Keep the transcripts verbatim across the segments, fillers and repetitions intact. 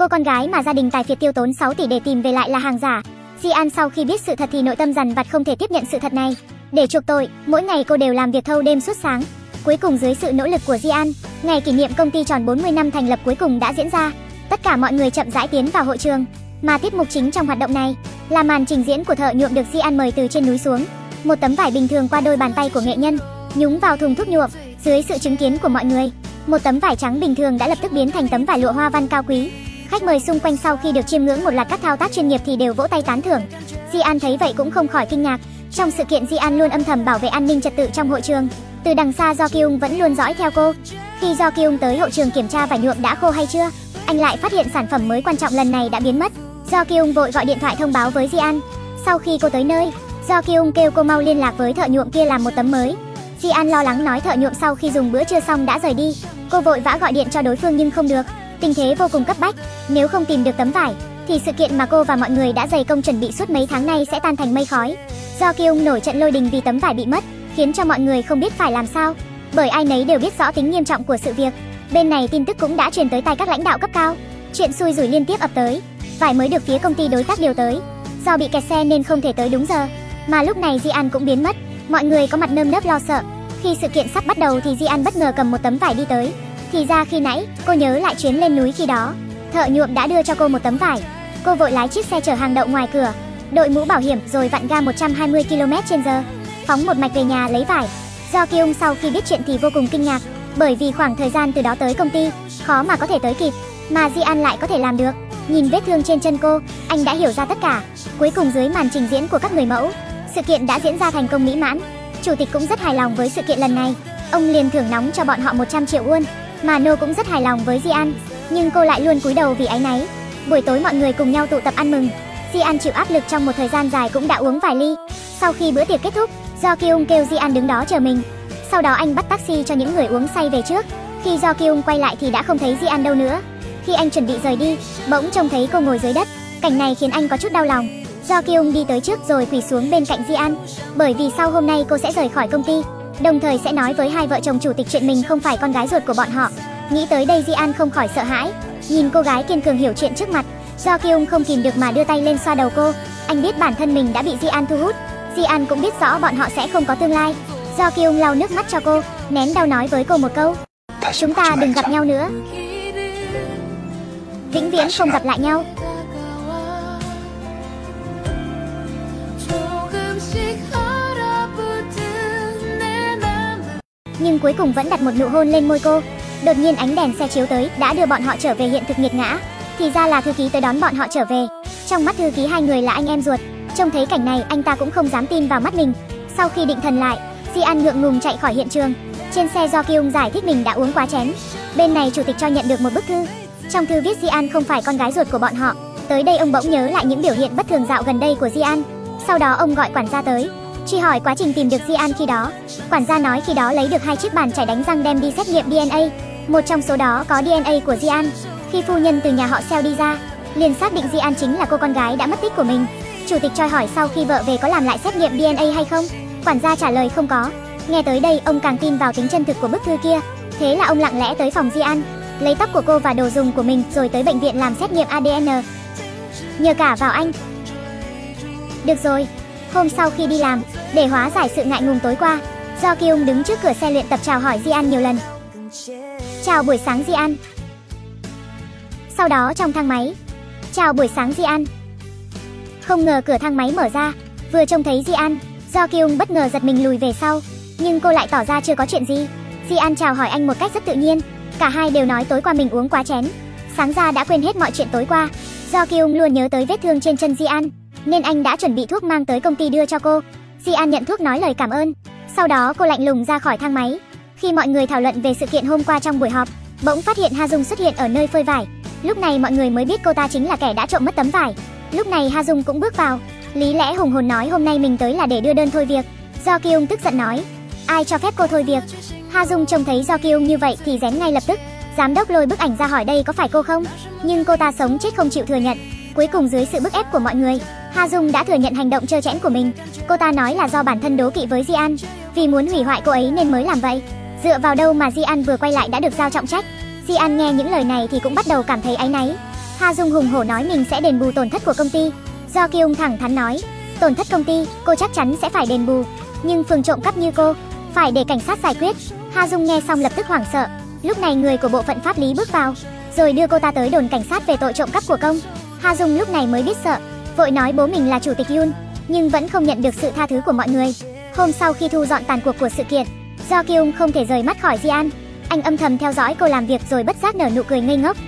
Cô con gái mà gia đình tài phiệt tiêu tốn sáu tỷ để tìm về lại là hàng giả. Ji-an sau khi biết sự thật thì nội tâm dằn vặt không thể tiếp nhận sự thật này. Để chuộc tội, mỗi ngày cô đều làm việc thâu đêm suốt sáng. Cuối cùng dưới sự nỗ lực của Ji-an, ngày kỷ niệm công ty tròn bốn mươi năm thành lập cuối cùng đã diễn ra. Tất cả mọi người chậm rãi tiến vào hội trường, mà tiết mục chính trong hoạt động này là màn trình diễn của thợ nhuộm được Ji-an mời từ trên núi xuống. Một tấm vải bình thường qua đôi bàn tay của nghệ nhân, nhúng vào thùng thuốc nhuộm, dưới sự chứng kiến của mọi người, một tấm vải trắng bình thường đã lập tức biến thành tấm vải lụa hoa văn cao quý. Khách mời xung quanh sau khi được chiêm ngưỡng một loạt các thao tác chuyên nghiệp thì đều vỗ tay tán thưởng. Ji-an thấy vậy cũng không khỏi kinh ngạc. Trong sự kiện, Ji-an luôn âm thầm bảo vệ an ninh trật tự trong hội trường. Từ đằng xa, Do Kyung vẫn luôn dõi theo cô. Khi Do Kyung tới hội trường kiểm tra vải nhuộm đã khô hay chưa, anh lại phát hiện sản phẩm mới quan trọng lần này đã biến mất. Do Kyung vội gọi điện thoại thông báo với Ji-an. Sau khi cô tới nơi, Do Kyung kêu cô mau liên lạc với thợ nhuộm kia làm một tấm mới. Ji-an lo lắng nói thợ nhuộm sau khi dùng bữa trưa xong đã rời đi. Cô vội vã gọi điện cho đối phương nhưng không được. Tình thế vô cùng cấp bách, nếu không tìm được tấm vải thì sự kiện mà cô và mọi người đã dày công chuẩn bị suốt mấy tháng nay sẽ tan thành mây khói. Do Kyung nổi trận lôi đình vì tấm vải bị mất, khiến cho mọi người không biết phải làm sao, bởi ai nấy đều biết rõ tính nghiêm trọng của sự việc. Bên này tin tức cũng đã truyền tới tai các lãnh đạo cấp cao. Chuyện xui rủi liên tiếp ập tới. Vải mới được phía công ty đối tác điều tới, do bị kẹt xe nên không thể tới đúng giờ. Mà lúc này Ji-an cũng biến mất. Mọi người có mặt nơm nớp lo sợ. Khi sự kiện sắp bắt đầu thì Ji-an bất ngờ cầm một tấm vải đi tới. Thì ra khi nãy cô nhớ lại chuyến lên núi khi đó, thợ nhuộm đã đưa cho cô một tấm vải. Cô vội lái chiếc xe chở hàng đậu ngoài cửa, đội mũ bảo hiểm rồi vặn ga một trăm hai mươi ki lô mét trên giờ, phóng một mạch về nhà lấy vải. Do Kyung sau khi biết chuyện thì vô cùng kinh ngạc, bởi vì khoảng thời gian từ đó tới công ty khó mà có thể tới kịp, mà Ji-an lại có thể làm được. Nhìn vết thương trên chân cô, anh đã hiểu ra tất cả. Cuối cùng dưới màn trình diễn của các người mẫu, sự kiện đã diễn ra thành công mỹ mãn. Chủ tịch cũng rất hài lòng với sự kiện lần này, ông liền thưởng nóng cho bọn họ một trăm triệu won. Mà No cũng rất hài lòng với Ji-an, nhưng cô lại luôn cúi đầu vì áy náy. Buổi tối mọi người cùng nhau tụ tập ăn mừng. Ji-an chịu áp lực trong một thời gian dài cũng đã uống vài ly. Sau khi bữa tiệc kết thúc, Do Kyung kêu Ji-an đứng đó chờ mình. Sau đó anh bắt taxi cho những người uống say về trước. Khi Do Kyung quay lại thì đã không thấy Ji-an đâu nữa. Khi anh chuẩn bị rời đi, bỗng trông thấy cô ngồi dưới đất. Cảnh này khiến anh có chút đau lòng. Do Kyung đi tới trước rồi quỳ xuống bên cạnh Ji-an, bởi vì sau hôm nay cô sẽ rời khỏi công ty, đồng thời sẽ nói với hai vợ chồng chủ tịch chuyện mình không phải con gái ruột của bọn họ. Nghĩ tới đây Ji-an không khỏi sợ hãi. Nhìn cô gái kiên cường hiểu chuyện trước mặt, Do Kyung không kìm được mà đưa tay lên xoa đầu cô. Anh biết bản thân mình đã bị Ji-an thu hút. Ji-an cũng biết rõ bọn họ sẽ không có tương lai. Do Kyung lau nước mắt cho cô, nén đau nói với cô một câu: chúng ta đừng gặp nhau nữa, vĩnh viễn không gặp lại nhau. Nhưng cuối cùng vẫn đặt một nụ hôn lên môi cô. Đột nhiên ánh đèn xe chiếu tới đã đưa bọn họ trở về hiện thực nghiệt ngã. Thì ra là thư ký tới đón bọn họ trở về. Trong mắt thư ký hai người là anh em ruột. Trông thấy cảnh này anh ta cũng không dám tin vào mắt mình. Sau khi định thần lại, Ji-an ngượng ngùng chạy khỏi hiện trường. Trên xe Do Kyung giải thích mình đã uống quá chén. Bên này chủ tịch cho nhận được một bức thư. Trong thư viết Ji-an không phải con gái ruột của bọn họ. Tới đây ông bỗng nhớ lại những biểu hiện bất thường dạo gần đây của Ji-an. Sau đó ông gọi quản gia tới, truy hỏi quá trình tìm được Ji-an khi đó. Quản gia nói khi đó lấy được hai chiếc bàn chải đánh răng đem đi xét nghiệm đê en a. Một trong số đó có đê en a của Ji-an. Khi phu nhân từ nhà họ Seo đi ra, liền xác định Ji-an chính là cô con gái đã mất tích của mình. Chủ tịch choi hỏi sau khi vợ về có làm lại xét nghiệm đê en a hay không. Quản gia trả lời không có. Nghe tới đây ông càng tin vào tính chân thực của bức thư kia. Thế là ông lặng lẽ tới phòng Ji-an, lấy tóc của cô và đồ dùng của mình rồi tới bệnh viện làm xét nghiệm a đê en. Nhờ cả vào anh. Được rồi. Hôm sau khi đi làm, để hóa giải sự ngại ngùng tối qua, Do Kyung đứng trước cửa xe luyện tập chào hỏi Ji-an nhiều lần. Chào buổi sáng Ji-an. Sau đó trong thang máy, chào buổi sáng Ji-an. Không ngờ cửa thang máy mở ra, vừa trông thấy Ji-an, Do Kyung bất ngờ giật mình lùi về sau, nhưng cô lại tỏ ra chưa có chuyện gì. Ji-an chào hỏi anh một cách rất tự nhiên. Cả hai đều nói tối qua mình uống quá chén, sáng ra đã quên hết mọi chuyện tối qua. Do Kyung luôn nhớ tới vết thương trên chân Ji-an, nên anh đã chuẩn bị thuốc mang tới công ty đưa cho cô. Ji-an nhận thuốc nói lời cảm ơn. Sau đó cô lạnh lùng ra khỏi thang máy. Khi mọi người thảo luận về sự kiện hôm qua trong buổi họp, bỗng phát hiện Ha Dung xuất hiện ở nơi phơi vải. Lúc này mọi người mới biết cô ta chính là kẻ đã trộm mất tấm vải. Lúc này Ha Dung cũng bước vào, lý lẽ hùng hồn nói hôm nay mình tới là để đưa đơn thôi việc. Do Kyung tức giận nói: ai cho phép cô thôi việc? Ha Dung trông thấy Do Kyung như vậy thì rén ngay lập tức. Giám đốc lôi bức ảnh ra hỏi đây có phải cô không? Nhưng cô ta sống chết không chịu thừa nhận. Cuối cùng dưới sự bức ép của mọi người, Ha Dung đã thừa nhận hành động trơ trẽn của mình. Cô ta nói là do bản thân đố kỵ với Ji-an, vì muốn hủy hoại cô ấy nên mới làm vậy. Dựa vào đâu mà Ji-an vừa quay lại đã được giao trọng trách. Ji-an nghe những lời này thì cũng bắt đầu cảm thấy áy náy. Ha Jung hùng hổ nói mình sẽ đền bù tổn thất của công ty. Do Kyung thẳng thắn nói, tổn thất công ty, cô chắc chắn sẽ phải đền bù. Nhưng phường trộm cắp như cô, phải để cảnh sát giải quyết. Ha Jung nghe xong lập tức hoảng sợ. Lúc này người của bộ phận pháp lý bước vào, rồi đưa cô ta tới đồn cảnh sát về tội trộm cắp của công. Ha Jung lúc này mới biết sợ, vội nói bố mình là chủ tịch Yoon, nhưng vẫn không nhận được sự tha thứ của mọi người. Hôm sau khi thu dọn tàn cuộc của sự kiện, do Kyung không thể rời mắt khỏi Ji-an, anh âm thầm theo dõi cô làm việc rồi bất giác nở nụ cười ngây ngốc.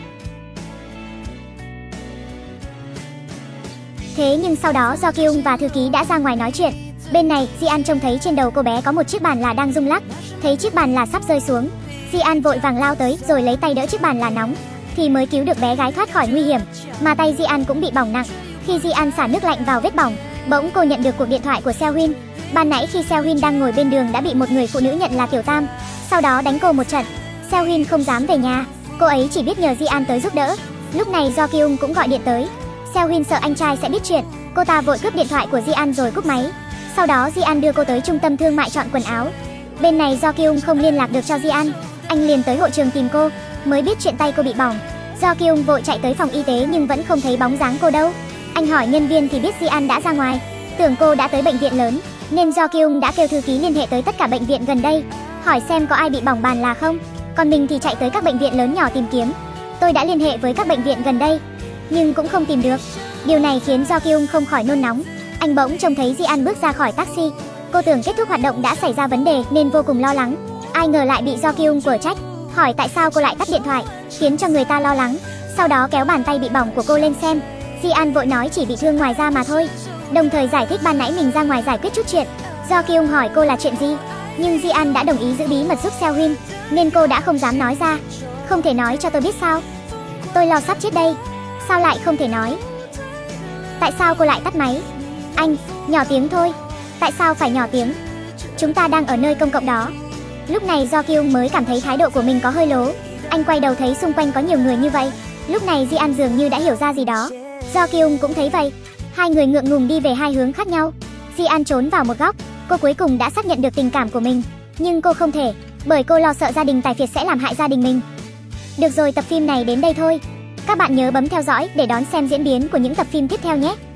Thế nhưng sau đó do Kyung và thư ký đã ra ngoài nói chuyện. Bên này, Ji-an trông thấy trên đầu cô bé có một chiếc bàn là đang rung lắc, thấy chiếc bàn là sắp rơi xuống. Ji-an vội vàng lao tới rồi lấy tay đỡ chiếc bàn là nóng, thì mới cứu được bé gái thoát khỏi nguy hiểm. Mà tay Ji-an cũng bị bỏng nặng. Khi Ji-an xả nước lạnh vào vết bỏng, bỗng cô nhận được cuộc điện thoại của Seo-hyun. Ban nãy khi Seo-hyun đang ngồi bên đường đã bị một người phụ nữ nhận là Tiểu Tam, sau đó đánh cô một trận. Seo-hyun không dám về nhà, cô ấy chỉ biết nhờ Ji-an tới giúp đỡ. Lúc này do Kyung cũng gọi điện tới. Seo-hyun sợ anh trai sẽ biết chuyện, cô ta vội cướp điện thoại của Ji-an rồi cúp máy. Sau đó Ji-an đưa cô tới trung tâm thương mại chọn quần áo. Bên này do Kyung không liên lạc được cho Ji-an, anh liền tới hội trường tìm cô, mới biết chuyện tay cô bị bỏng. Do Kyung vội chạy tới phòng y tế nhưng vẫn không thấy bóng dáng cô đâu. Anh hỏi nhân viên thì biết Ji-an đã ra ngoài, tưởng cô đã tới bệnh viện lớn, nên do Kyung đã kêu thư ký liên hệ tới tất cả bệnh viện gần đây, hỏi xem có ai bị bỏng bàn là không. Còn mình thì chạy tới các bệnh viện lớn nhỏ tìm kiếm. Tôi đã liên hệ với các bệnh viện gần đây, nhưng cũng không tìm được. Điều này khiến do Kyung không khỏi nôn nóng. Anh bỗng trông thấy Ji-an bước ra khỏi taxi. Cô tưởng kết thúc hoạt động đã xảy ra vấn đề nên vô cùng lo lắng. Ai ngờ lại bị do Kyung quở trách, hỏi tại sao cô lại tắt điện thoại, khiến cho người ta lo lắng. Sau đó kéo bàn tay bị bỏng của cô lên xem. Ji-an vội nói chỉ bị thương ngoài da mà thôi, đồng thời giải thích ban nãy mình ra ngoài giải quyết chút chuyện. Do Kyung hỏi cô là chuyện gì, nhưng Ji-an đã đồng ý giữ bí mật giúp Seo-hyun, nên cô đã không dám nói ra. Không thể nói cho tôi biết sao? Tôi lo sắp chết đây. Sao lại không thể nói? Tại sao cô lại tắt máy? Anh, nhỏ tiếng thôi. Tại sao phải nhỏ tiếng? Chúng ta đang ở nơi công cộng đó. Lúc này do Kyung mới cảm thấy thái độ của mình có hơi lố. Anh quay đầu thấy xung quanh có nhiều người như vậy. Lúc này Ji-an dường như đã hiểu ra gì đó. Do Kyung cũng thấy vậy. Hai người ngượng ngùng đi về hai hướng khác nhau. Ji-an trốn vào một góc. Cô cuối cùng đã xác nhận được tình cảm của mình, nhưng cô không thể, bởi cô lo sợ gia đình tài phiệt sẽ làm hại gia đình mình. Được rồi, tập phim này đến đây thôi. Các bạn nhớ bấm theo dõi để đón xem diễn biến của những tập phim tiếp theo nhé.